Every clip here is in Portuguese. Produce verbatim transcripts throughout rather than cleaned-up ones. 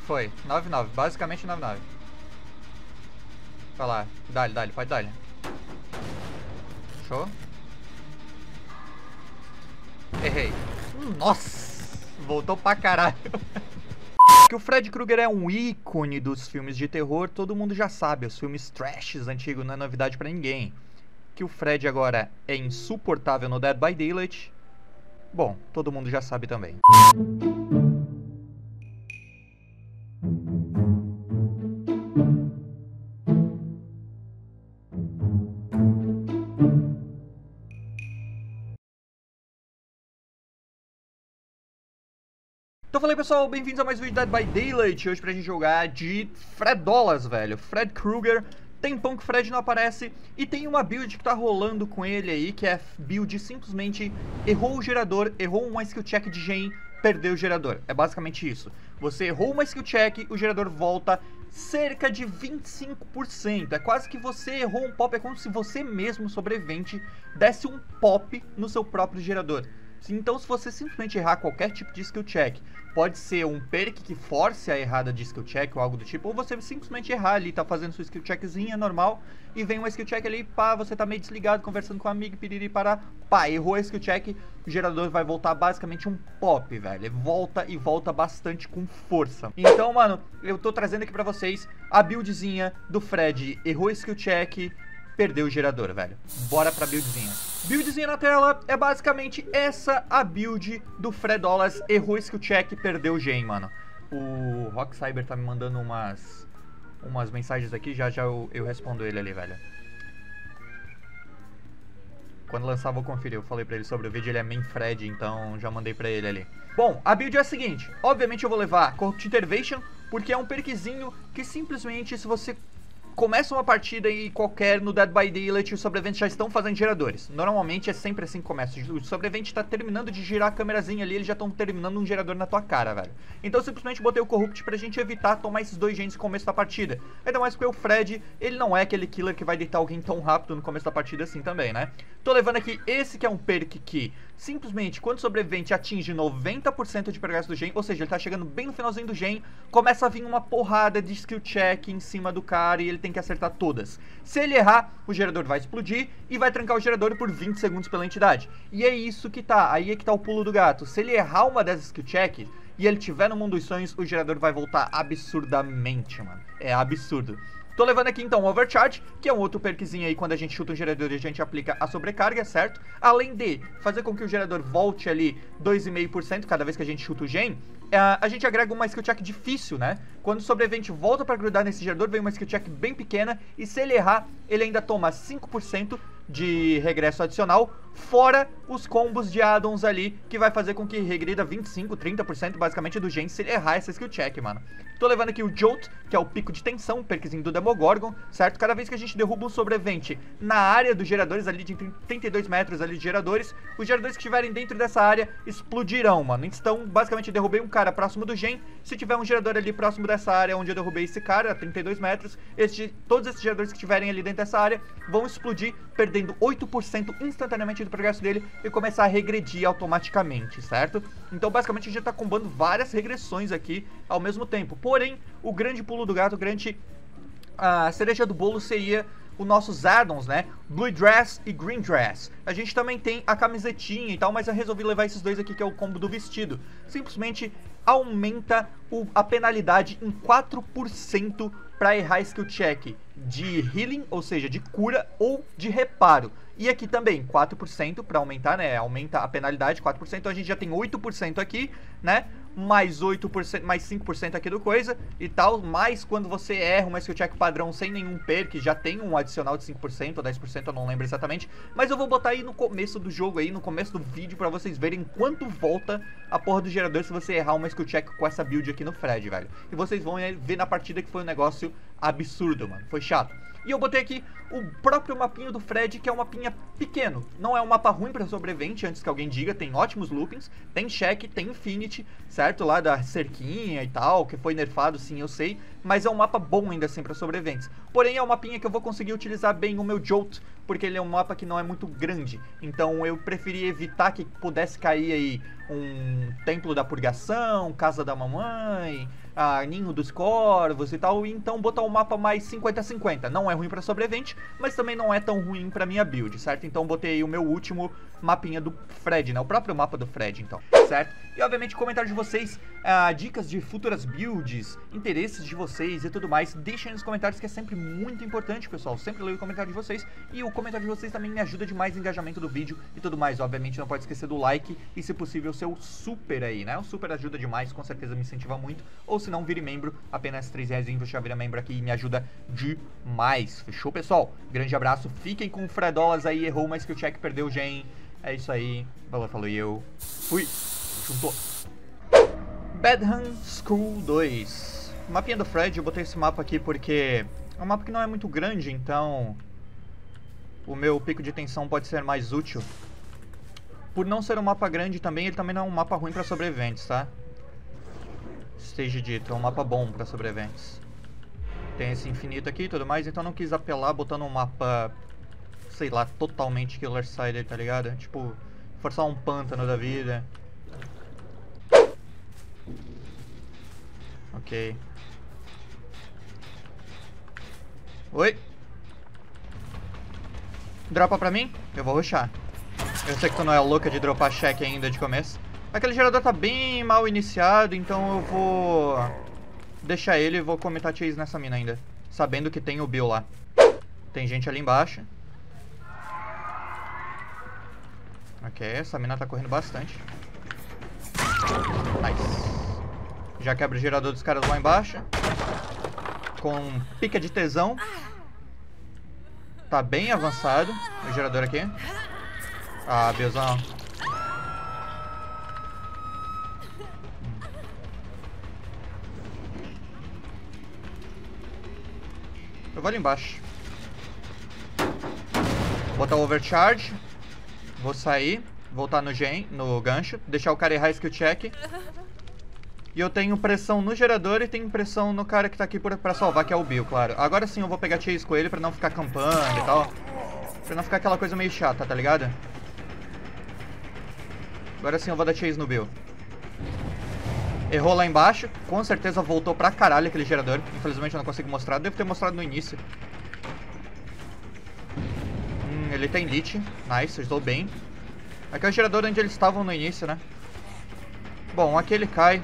Foi. nove nove. Basicamente nove nove. Vai lá. Dá-lhe, dá-lhe. Pode dar-lhe. Show. Errei. Nossa. Voltou pra caralho. Que o Fred Krueger é um ícone dos filmes de terror, todo mundo já sabe. Os filmes trashes antigos não é novidade pra ninguém. Que o Fred agora é insuportável no Dead by Daylight, bom, todo mundo já sabe também. Então falei pessoal, bem-vindos a mais um vídeo de Dead by Daylight. Hoje pra gente jogar de Fredolas, velho. Fred Krueger. Tempão que o Fred não aparece. E tem uma build que tá rolando com ele aí, que é build simplesmente errou o gerador, errou uma skill check de gen, perdeu o gerador. É basicamente isso. Você errou uma skill check, o gerador volta cerca de vinte e cinco por cento. É quase que você errou um pop, é como se você mesmo, sobrevivente, desse um pop no seu próprio gerador. Então se você simplesmente errar qualquer tipo de skill check, pode ser um perk que force a errada de skill check ou algo do tipo, ou você simplesmente errar ali, tá fazendo sua skill checkzinha normal, e vem uma skill check ali, pá, você tá meio desligado, conversando com um amigo, piriri, pará, pá, errou a skill check, o gerador vai voltar basicamente um pop, velho, ele volta e volta bastante com força. Então, mano, eu tô trazendo aqui pra vocês a buildzinha do Fred, errou a skill check, perdeu o gerador, velho. Bora pra buildzinha. Buildzinha na tela é basicamente essa a build do Fredolas. Errou skill check, perdeu o gen, mano. O Rock Cyber tá me mandando umas umas mensagens aqui, já já eu, eu respondo ele ali, velho. Quando lançar vou conferir, eu falei pra ele sobre o vídeo, ele é main Fred, então já mandei pra ele ali. Bom, a build é a seguinte, obviamente eu vou levar Corrupt Intervention, porque é um perkzinho que simplesmente se você começa uma partida e qualquer no Dead by Daylight, os sobreviventes já estão fazendo geradores. Normalmente é sempre assim que começa. O sobrevivente tá terminando de girar a câmerazinha ali, eles já estão terminando um gerador na tua cara, velho. Então eu simplesmente botei o Corrupt pra gente evitar tomar esses dois gens no começo da partida. Ainda mais porque o Fred, ele não é aquele killer que vai deitar alguém tão rápido no começo da partida assim também, né? Tô levando aqui esse que é um perk que simplesmente quando o sobrevivente atinge noventa por cento de progresso do gen, ou seja, ele tá chegando bem no finalzinho do gen, começa a vir uma porrada de skill check em cima do cara e ele tem que acertar todas. Se ele errar, o gerador vai explodir e vai trancar o gerador por vinte segundos pela entidade. E é isso que tá, aí é que tá o pulo do gato. Se ele errar uma dessas skill check e ele tiver no mundo dos sonhos, o gerador vai voltar absurdamente, mano. É absurdo. Tô levando aqui então o Overcharge, que é um outro perkzinho aí quando a gente chuta um gerador e a gente aplica a sobrecarga, certo? Além de fazer com que o gerador volte ali dois vírgula cinco por cento cada vez que a gente chuta o gen, a gente agrega uma skill check difícil, né? Quando o sobrevivente volta pra grudar nesse gerador, vem uma skill check bem pequena e se ele errar, ele ainda toma cinco por cento de regresso adicional, fora os combos de addons ali, que vai fazer com que regrida vinte e cinco, trinta por cento basicamente do gen se ele errar essa skill check, mano. Tô levando aqui o Jolt, que é o pico de tensão, perkzinho do Demogorgon, certo? Cada vez que a gente derruba um sobrevivente na área dos geradores ali de trinta e dois metros ali de geradores, os geradores que estiverem dentro dessa área explodirão, mano. Então, basicamente, eu derrubei um cara próximo do gen, se tiver um gerador ali próximo dessa área onde eu derrubei esse cara, a trinta e dois metros, esse, todos esses geradores que estiverem ali dentro dessa área vão explodir, perdendo oito por cento instantaneamente do progresso dele e começar a regredir automaticamente, certo? Então, basicamente, a gente tá combando várias regressões aqui ao mesmo tempo. Porém, o grande pulo do gato, o grande a cereja do bolo seria os nossos addons, né? Blue Dress e Green Dress. A gente também tem a camisetinha e tal, mas eu resolvi levar esses dois aqui, que é o combo do vestido. Simplesmente aumenta o, a penalidade em quatro por cento para errar skill check de healing, ou seja, de cura ou de reparo. E aqui também, quatro por cento para aumentar, né? Aumenta a penalidade, quatro por cento. Então a gente já tem oito por cento aqui, né? Mais oito por cento, mais cinco por cento aqui do coisa e tal. Mais quando você erra uma skill check padrão sem nenhum perk, já tem um adicional de cinco por cento ou dez por cento, eu não lembro exatamente. Mas eu vou botar aí no começo do jogo, aí no começo do vídeo, pra vocês verem quanto volta a porra do gerador se você errar uma skill check com essa build aqui no Fred, velho. E vocês vão ver na partida que foi um negócio absurdo, mano. Foi chato. E eu botei aqui o próprio mapinha do Fred, que é um mapinha pequeno. Não é um mapa ruim para sobrevivente, antes que alguém diga. Tem ótimos loopings, tem check, tem infinity, certo? Lá da cerquinha e tal, que foi nerfado, sim, eu sei. Mas é um mapa bom ainda assim para sobreviventes. Porém, é um mapinha que eu vou conseguir utilizar bem o meu Jolt, porque ele é um mapa que não é muito grande. Então eu preferi evitar que pudesse cair aí um Templo da Purgação, Casa da Mamãe, a ninho dos corvos e tal, então botar um mapa mais cinquenta a cinquenta. Não é ruim pra sobrevivente, mas também não é tão ruim pra minha build, certo? Então botei aí o meu último mapinha do Fred, né? O próprio mapa do Fred, então, certo? E obviamente comentários de vocês, uh, dicas de futuras builds, interesses de vocês e tudo mais, deixem nos comentários que é sempre muito importante, pessoal. Sempre leio o comentário de vocês e o comentário de vocês também me ajuda demais no engajamento do vídeo e tudo mais. Obviamente não pode esquecer do like e, se possível, seu super aí, né? O super ajuda demais, com certeza me incentiva muito. Ou se não, vire membro, apenas três reais você já vira membro aqui e me ajuda demais. Fechou, pessoal? Grande abraço, fiquem com o Fredolas aí, errou, mas que o check perdeu o gen. É isso aí, falou, falou e eu fui. Juntou. Bedham School dois. Mapinha do Fred, eu botei esse mapa aqui porque é um mapa que não é muito grande, então o meu pico de tensão pode ser mais útil. Por não ser um mapa grande também, ele também não é um mapa ruim para sobreviventes, tá? Stage dito, é um mapa bom para sobreviventes. Tem esse infinito aqui e tudo mais, então não quis apelar botando um mapa, sei lá, totalmente killer side, tá ligado? Tipo, forçar um pântano da vida. Ok. Oi? Dropa pra mim? Eu vou rushar. Eu sei que tu não é louca de dropar check ainda de começo. Aquele gerador tá bem mal iniciado, então eu vou deixar ele e vou comentar chase nessa mina ainda. Sabendo que tem o Bill lá. Tem gente ali embaixo. Ok, essa mina tá correndo bastante. Nice. Já quebra o gerador dos caras lá embaixo. Com pica de tesão. Tá bem avançado o gerador aqui. Ah, Billzão. Eu vou ali embaixo. Botar o overcharge. Vou sair. Voltar no gen, no gancho. Deixar o cara errar skill check. E eu tenho pressão no gerador e tenho pressão no cara que tá aqui pra salvar, que é o Bill, claro. Agora sim eu vou pegar chase com ele pra não ficar campando e tal. Pra não ficar aquela coisa meio chata, tá ligado? Agora sim eu vou dar chase no Bill. Errou lá embaixo. Com certeza voltou pra caralho aquele gerador. Infelizmente eu não consigo mostrar. Devo ter mostrado no início. Hum, ele tem lit. Nice, ajudou bem. Aqui é o gerador onde eles estavam no início, né? Bom, aqui ele cai.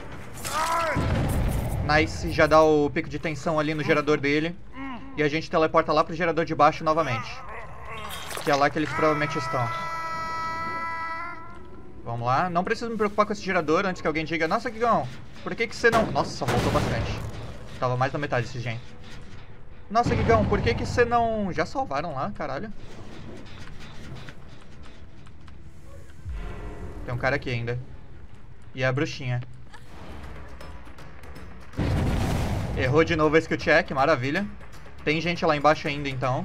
Nice, já dá o pico de tensão ali no gerador dele. E a gente teleporta lá pro gerador de baixo novamente. Que é lá que eles provavelmente estão. Vamos lá, não preciso me preocupar com esse gerador antes que alguém diga: nossa, Gigão, por que que você não... Nossa, voltou bastante. Tava mais da metade desse gen. Nossa, Gigão, por que que você não... Já salvaram lá, caralho. Tem um cara aqui ainda. E a bruxinha. Errou de novo a skill check, maravilha. Tem gente lá embaixo ainda, então.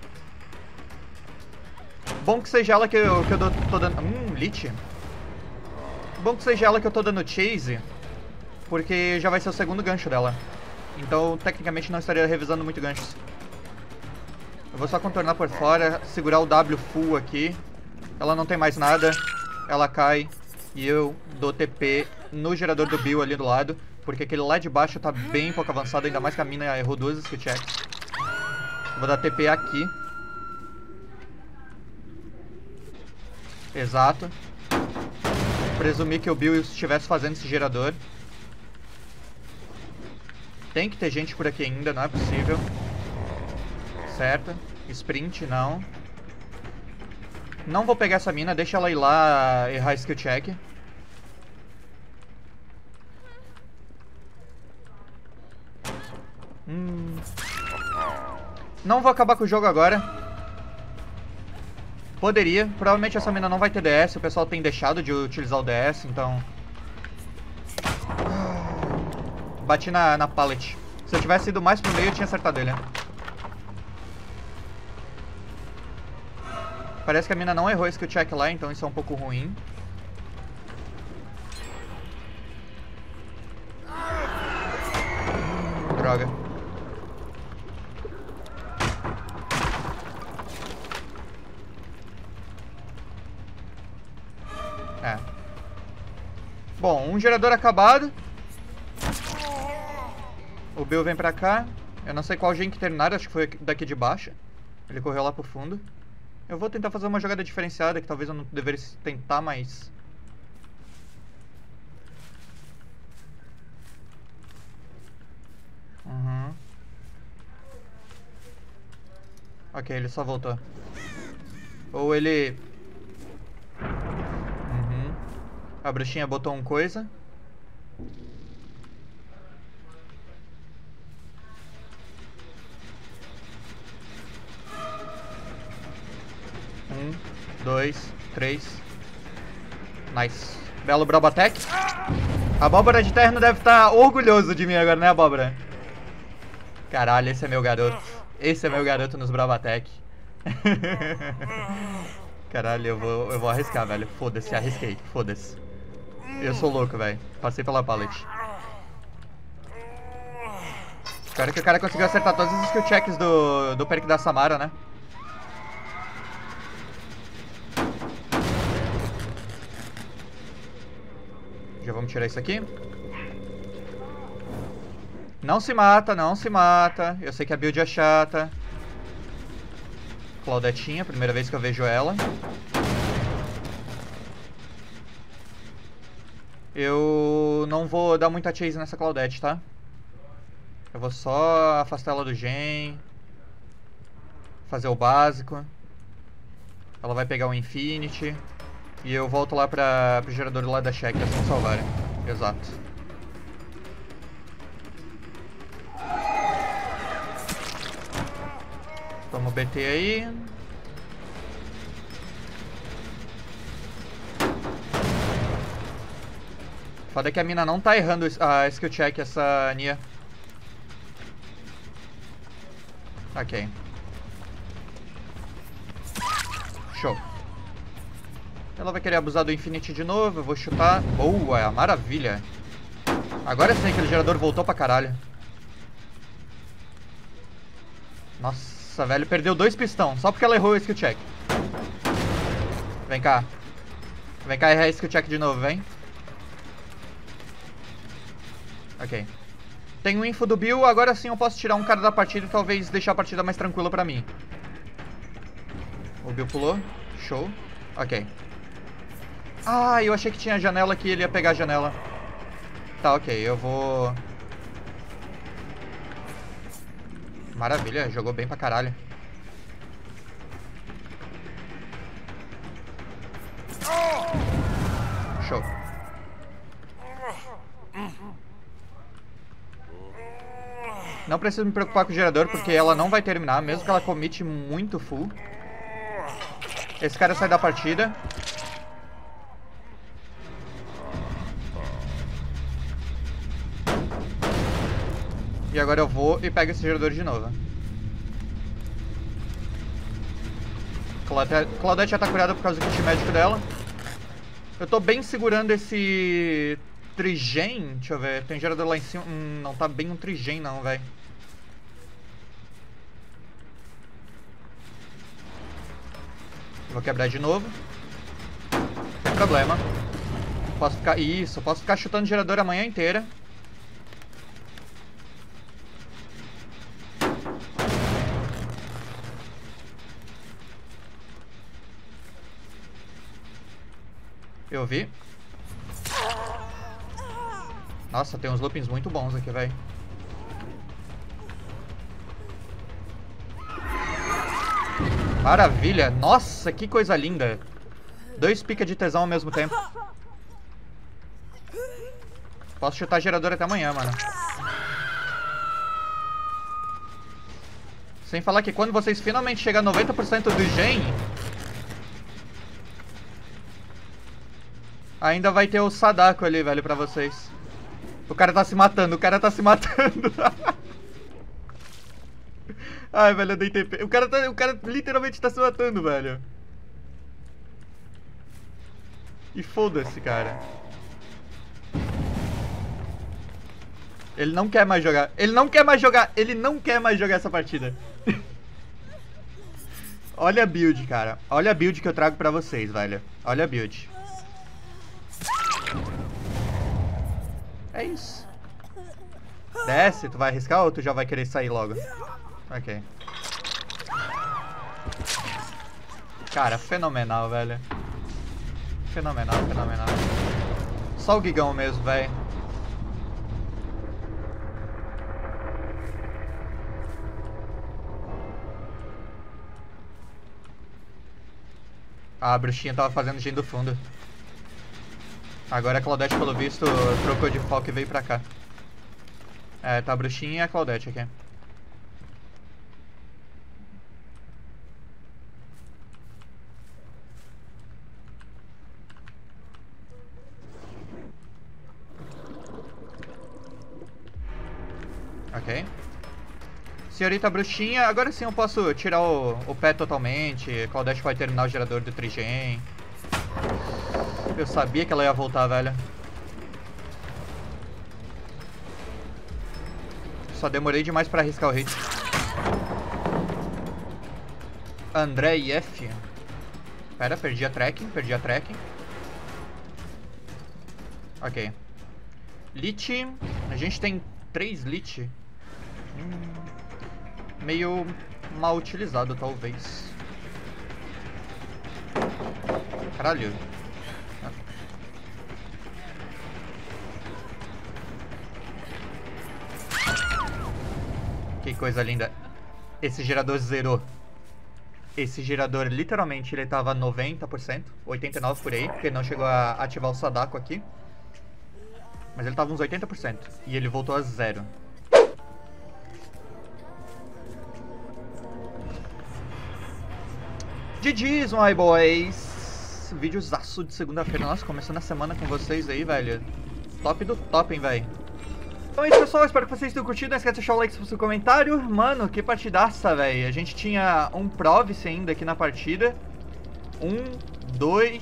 Bom que seja ela que eu, que eu dou, tô dando... Hum, lit. Bom que seja ela que eu tô dando chase, porque já vai ser o segundo gancho dela. Então, tecnicamente, não estaria revisando muito ganchos. Eu vou só contornar por fora, segurar o W full aqui. Ela não tem mais nada. Ela cai e eu dou T P no gerador do Bill ali do lado, porque aquele lá de baixo tá bem pouco avançado, ainda mais que a mina errou duas skill checks. Vou dar T P aqui. Exato. Presumi que o Bill estivesse fazendo esse gerador. Tem que ter gente por aqui ainda, não é possível. Certo. Sprint, não. Não vou pegar essa mina, deixa ela ir lá errar skill check. Hum. Não vou acabar com o jogo agora. Poderia, provavelmente essa mina não vai ter D S, o pessoal tem deixado de utilizar o D S, então... Bati na, na pallet. Se eu tivesse ido mais pro meio, eu tinha acertado ele. Parece que a mina não errou skill check lá, então isso é um pouco ruim. Droga. É. Bom, um gerador acabado. O Bill vem pra cá. Eu não sei qual gen que terminaram, acho que foi daqui de baixo. Ele correu lá pro fundo. Eu vou tentar fazer uma jogada diferenciada, que talvez eu não deveria tentar, mas... Uhum. Ok, ele só voltou. Ou ele... Uhum. A bruxinha botou um coisa. Um, dois, três. Nice. Belo Brobatec. A Abóbora de Terno deve estar orgulhoso de mim agora, né, Abóbora? Caralho, esse é meu garoto. Esse é meu garoto nos Brobatec. Caralho, eu vou, eu vou arriscar, velho. Foda-se, arrisquei. Foda-se. Eu sou louco, velho. Passei pela pallet. Espero que o cara conseguiu acertar todos os skill checks do, do perk da Samara, né? Já vamos tirar isso aqui. Não se mata, não se mata. Eu sei que a build é chata. Claudetinha, primeira vez que eu vejo ela. Eu não vou dar muita chase nessa Claudette, tá? Eu vou só afastar ela do gen. Fazer o básico. Ela vai pegar o Infinity. E eu volto lá pra, pro gerador lá da check, assim salvarem. Exato. Toma o B T aí. Foda que a mina não tá errando a skill check, essa Nia. Ok. Show. Ela vai querer abusar do Infinity de novo, eu vou chutar. Boa, maravilha. Agora sim, aquele gerador voltou pra caralho. Nossa, velho, perdeu dois pistão, só porque ela errou o skill check. Vem cá. Vem cá errar a skill check de novo, vem. Ok. Tem o info do Bill, agora sim eu posso tirar um cara da partida e talvez deixar a partida mais tranquila pra mim. O Bill pulou. Show. Ok. Ah, eu achei que tinha janela aqui, ele ia pegar a janela. Tá, ok, eu vou... Maravilha, jogou bem pra caralho. Show. Não preciso me preocupar com o gerador, porque ela não vai terminar, mesmo que ela comite muito full. Esse cara sai da partida. E agora eu vou e pego esse gerador de novo. Claudette já tá curada por causa do kit médico dela. Eu tô bem segurando esse trigen. Deixa eu ver, tem gerador lá em cima. Hum, não tá bem um trigen não, velho. Vou quebrar de novo. Não tem problema. Posso ficar... Isso, posso ficar chutando gerador a manhã inteira. Eu vi. Nossa, tem uns loopings muito bons aqui, velho. Maravilha. Nossa, que coisa linda. Dois pica de tesão ao mesmo tempo. Posso chutar gerador até amanhã, mano. Sem falar que quando vocês finalmente chegar a noventa por cento do gen... Ainda vai ter o Sadako ali, velho, pra vocês. O cara tá se matando, o cara tá se matando. Ai, velho, eu dei T P. O cara, tá, o cara literalmente tá se matando, velho. E foda-se, cara. Ele não quer mais jogar. Ele não quer mais jogar. Ele não quer mais jogar essa partida. Olha a build, cara. Olha a build que eu trago pra vocês, velho. Olha a build. É isso. Desce, tu vai arriscar ou tu já vai querer sair logo? Ok. Cara, fenomenal, velho. Fenomenal, fenomenal. Só o Gigão mesmo, velho. A bruxinha tava fazendo gen do fundo. Agora a Claudette, pelo visto, trocou de foco e veio pra cá. É, tá a bruxinha e a Claudette aqui. Ok. Senhorita bruxinha, agora sim eu posso tirar o, o pé totalmente. Claudette vai terminar o gerador do Trigen. Eu sabia que ela ia voltar, velho. Só demorei demais pra arriscar o hit. André e F. Pera, perdi a tracking, perdi a tracking. Ok. Lich. A gente tem três Lich. Hum, meio mal utilizado, talvez. Caralho. Que coisa linda. Esse gerador zerou. Esse gerador, literalmente, ele tava noventa por cento, oitenta e nove por cento por aí, porque não chegou a ativar o Sadako aqui. Mas ele tava uns oitenta por cento. E ele voltou a zero. G G's, my boys. Videozaço de segunda-feira. Nossa, começando a semana com vocês aí, velho. Top do top, hein, velho. Então é isso, pessoal, espero que vocês tenham curtido. Não esquece de deixar o like se for seu comentário. Mano, que partidaça, velho. A gente tinha um Provice ainda aqui na partida. Um, dois,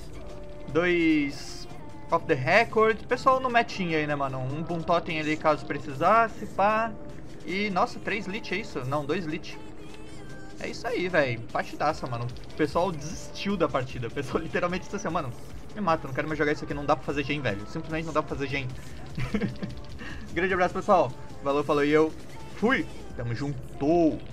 dois off the record. Pessoal no metinho aí, né, mano? Um Boom Totem ali caso precisasse, pá. E, nossa, três Lich, é isso? Não, dois Lich. É isso aí, velho. Partidaça, mano. O pessoal desistiu da partida. O pessoal literalmente disse assim, mano, me mata, não quero mais jogar isso aqui, não dá pra fazer gen, velho. Simplesmente não dá pra fazer gen. Grande abraço, pessoal. Valeu, falou e eu fui. Tamo junto.